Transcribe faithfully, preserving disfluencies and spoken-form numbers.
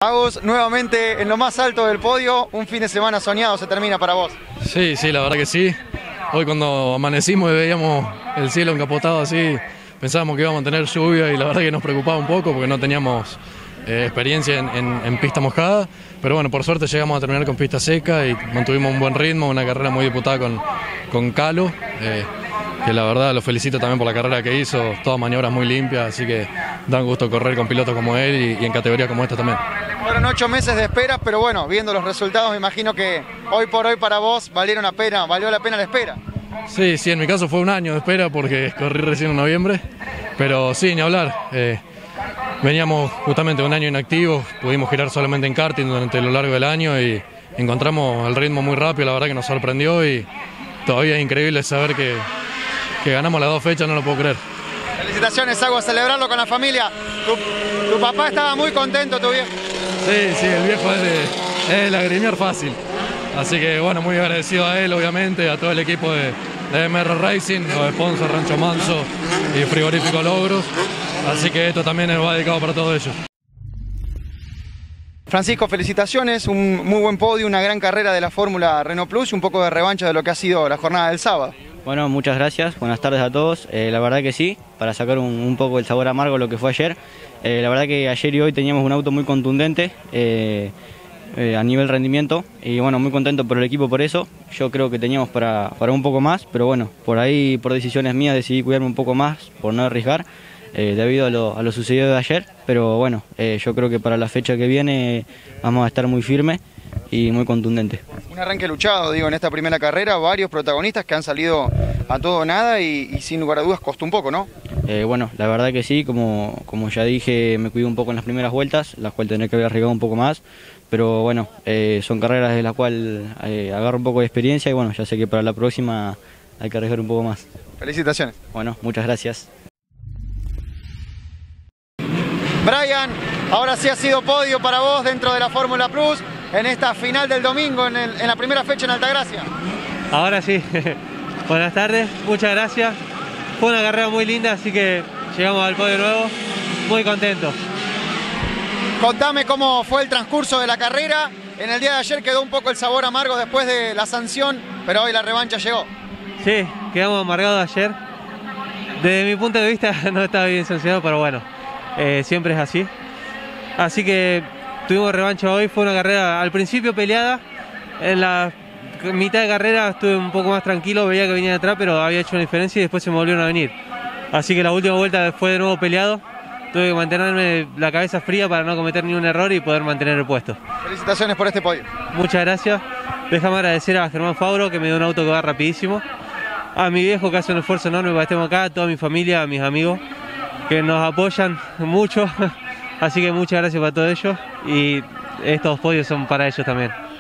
Agus, nuevamente en lo más alto del podio, un fin de semana soñado se termina para vos. Sí, sí, la verdad que sí. Hoy cuando amanecimos y veíamos el cielo encapotado así, pensábamos que íbamos a tener lluvia y la verdad que nos preocupaba un poco porque no teníamos eh, experiencia en, en, en pista mojada. Pero bueno, por suerte llegamos a terminar con pista seca y mantuvimos un buen ritmo, una carrera muy disputada con, con Calo. Eh, que la verdad lo felicito también por la carrera que hizo, todas maniobras muy limpias, así que dan gusto correr con pilotos como él y, y en categoría como esta también. Fueron ocho meses de espera, pero bueno, viendo los resultados me imagino que hoy por hoy para vos valieron la pena, valió la pena la espera. Sí, sí, en mi caso fue un año de espera porque corrí recién en noviembre, pero sí, ni hablar. Eh, veníamos justamente un año inactivos, pudimos girar solamente en karting durante lo largo del año y encontramos el ritmo muy rápido, la verdad que nos sorprendió y todavía es increíble saber que que ganamos las dos fechas, no lo puedo creer. Felicitaciones, Agus, a celebrarlo con la familia. Tu, tu papá estaba muy contento, tu viejo. Sí, sí, el viejo es de, es de lagrimear fácil. Así que bueno, muy agradecido a él, obviamente, a todo el equipo de, de M R Racing, los sponsors Rancho Manso y Frigorífico Logros. Así que esto también va dedicado para todos ellos. Francisco, felicitaciones, un muy buen podio, una gran carrera de la Fórmula Renault Plus y un poco de revancha de lo que ha sido la jornada del sábado. Bueno, muchas gracias, buenas tardes a todos. Eh, la verdad que sí, para sacar un, un poco el sabor amargo lo que fue ayer. Eh, la verdad que ayer y hoy teníamos un auto muy contundente eh, eh, a nivel rendimiento y bueno, muy contento por el equipo por eso. Yo creo que teníamos para, para un poco más, pero bueno, por ahí por decisiones mías decidí cuidarme un poco más por no arriesgar eh, debido a lo, a lo sucedido de ayer. Pero bueno, eh, yo creo que para la fecha que viene eh, vamos a estar muy firmes y muy contundente. Un arranque luchado, digo, en esta primera carrera, varios protagonistas que han salido a todo o nada y, y sin lugar a dudas costó un poco, ¿no? Eh, bueno, la verdad que sí, como, como ya dije, me cuidé un poco en las primeras vueltas, las cuales tenía que haber arriesgado un poco más, pero bueno, eh, son carreras de las cuales eh, agarro un poco de experiencia y bueno, ya sé que para la próxima hay que arriesgar un poco más. Felicitaciones. Bueno, muchas gracias. Brian, ahora sí ha sido podio para vos dentro de la Fórmula Plus en esta final del domingo, en, el, en la primera fecha en Altagracia. Ahora sí, buenas tardes, muchas gracias. Fue una carrera muy linda, así que llegamos al podio nuevo, muy contentos. Contame cómo fue el transcurso de la carrera. En el día de ayer quedó un poco el sabor amargo después de la sanción, pero hoy la revancha llegó. Sí, quedamos amargados ayer. Desde mi punto de vista no estaba bien sancionado, pero bueno, eh, siempre es así. Así que tuvimos revancha hoy, fue una carrera al principio peleada, en la mitad de carrera estuve un poco más tranquilo, veía que venían atrás, pero había hecho una diferencia y después se me volvieron a venir. Así que la última vuelta fue de nuevo peleado, tuve que mantenerme la cabeza fría para no cometer ni un error y poder mantener el puesto. Felicitaciones por este podio. Muchas gracias, déjame agradecer a Germán Fauro que me dio un auto que va rapidísimo, a mi viejo que hace un esfuerzo enorme para que estemos acá, a toda mi familia, a mis amigos que nos apoyan mucho. Así que muchas gracias para todo ello y estos podios son para ellos también.